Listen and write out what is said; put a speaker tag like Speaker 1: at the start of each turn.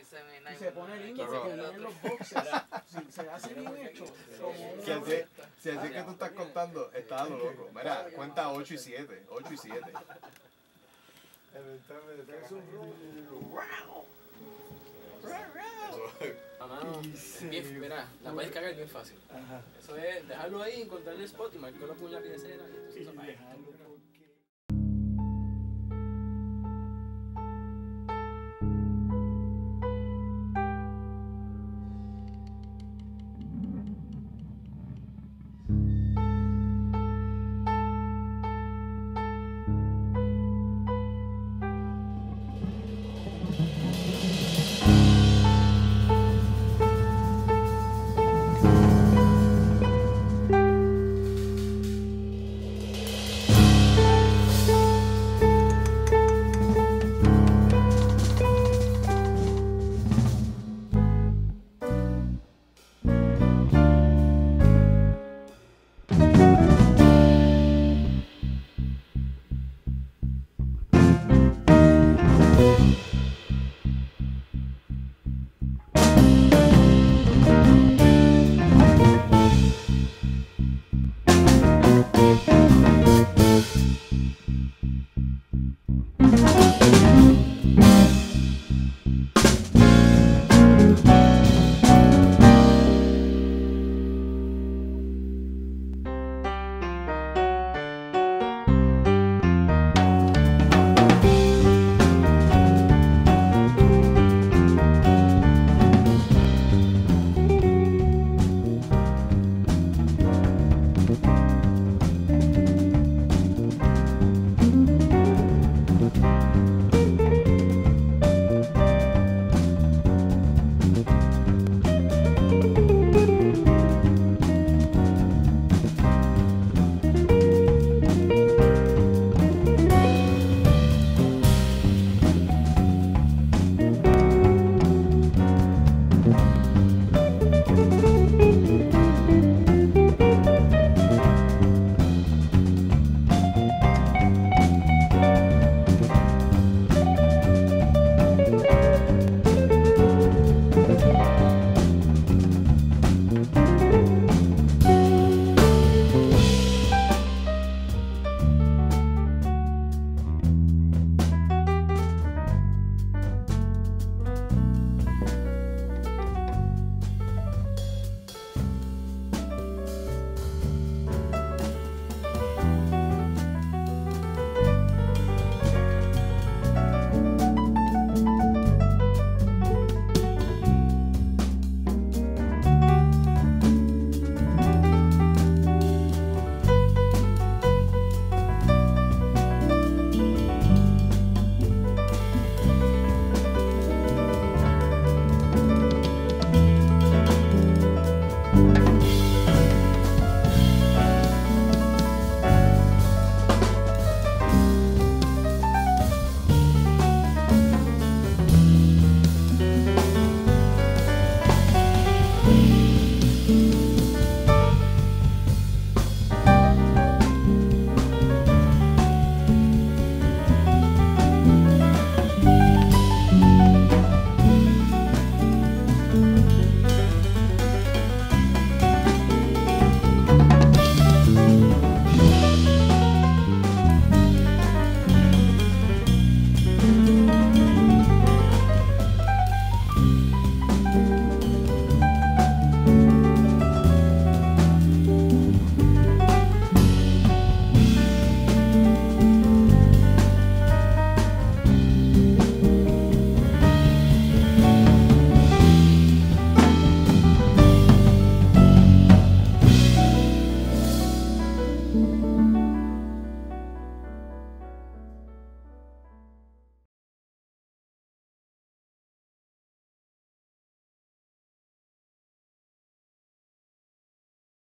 Speaker 1: Y se pone lindo porque vienen los boxes. Si se hace bien hecho.
Speaker 2: Si así que tú estás contando, estás loco. Mira, cuenta 8 y 7. 8 y 7.
Speaker 3: Mira, la puedes cagar bien fácil. Eso es dejarlo ahí, encontrarle el spot y marcar la puñalada de cera.